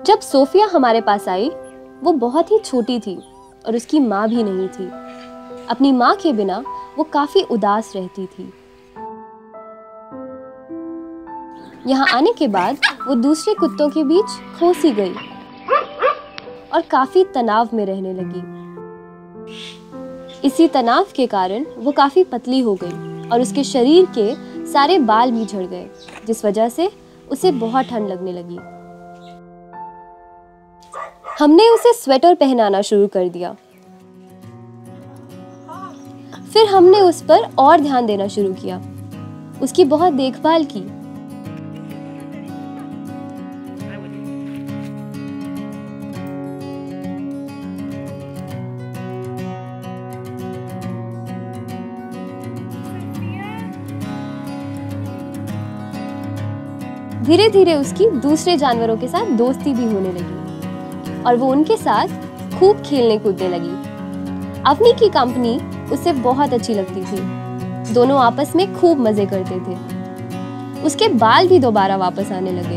जब सोफिया हमारे पास आई, वो बहुत ही छोटी थी और उसकी माँ भी नहीं थी। अपनी माँ के बिना वो काफी उदास रहती थी। यहाँ आने के बाद वो दूसरे कुत्तों के बीच खो सी गई और काफी तनाव में रहने लगी। इसी तनाव के कारण वो काफी पतली हो गई और उसके शरीर के सारे बाल भी झड़ गए, जिस वजह से उसे बहुत ठंड लगने लगी। हमने उसे स्वेटर पहनाना शुरू कर दिया। फिर हमने उस पर और ध्यान देना शुरू किया, उसकी बहुत देखभाल की। धीरे धीरे उसकी दूसरे जानवरों के साथ दोस्ती भी होने लगी और वो उनके साथ खूब खेलने कूदने लगी। अवनी की कंपनी उसे बहुत अच्छी लगती थी। दोनों आपस में खूब मजे करते थे। उसके बाल भी दोबारा वापस आने लगे।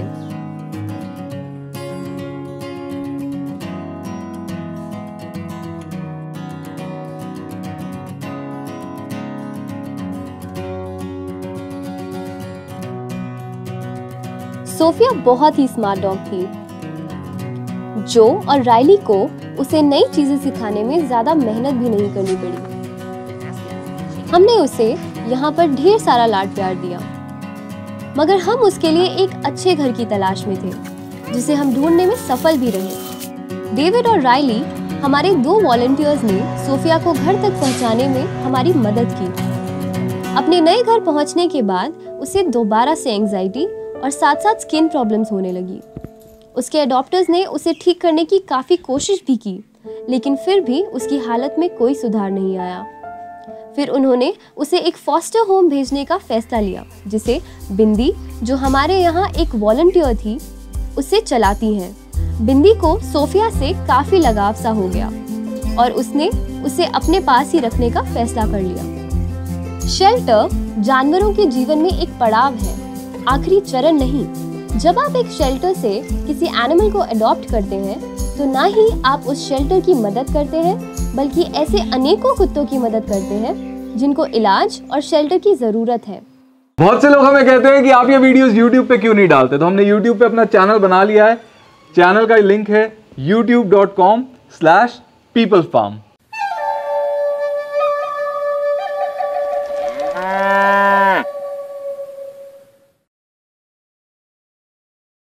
सोफिया बहुत ही स्मार्ट डॉग थी। जो और राइली को उसे नई चीजें सिखाने में ज्यादा मेहनत भी नहीं करनी पड़ी। हमने उसे यहाँ पर ढेर सारा लाड प्यार दिया, मगर हम उसके लिए एक अच्छे घर की तलाश में थे, जिसे हम ढूंढने में सफल भी रहे। डेविड और राइली, हमारे 2 वॉलंटियर्स ने सोफिया को घर तक पहुंचाने में हमारी मदद की। अपने नए घर पहुंचने के बाद उसे दोबारा से एंजाइटी और साथ साथ स्किन प्रॉब्लम्स होने लगी। उसके अडॉप्टर्स ने उसे ठीक करने की काफ़ी कोशिश भी की, लेकिन फिर भी उसकी हालत में कोई सुधार नहीं आया। फिर उन्होंने उसे एक फॉस्टर होम भेजने का फैसला लिया, जिसे बिंदी, जो हमारे यहाँ एक वॉलंटियर थी, उसे चलाती हैं। बिंदी को सोफिया से काफ़ी लगाव सा हो गया और उसने उसे अपने पास ही रखने का फैसला कर लिया। शेल्टर जानवरों के जीवन में एक पड़ाव है, आखिरी चरण नहीं। जब आप एक शेल्टर से किसी एनिमल को अडॉप्ट करते हैं, तो ना ही आप उस शेल्टर की मदद करते हैं, बल्कि ऐसे अनेकों कुत्तों की मदद करते हैं जिनको इलाज और शेल्टर की जरूरत है। बहुत से लोग हमें कहते हैं कि आप ये वीडियोस YouTube पे क्यों नहीं डालते, तो हमने YouTube पे अपना चैनल बना लिया है। चैनल का लिंक है youtube.com/peoplefarm।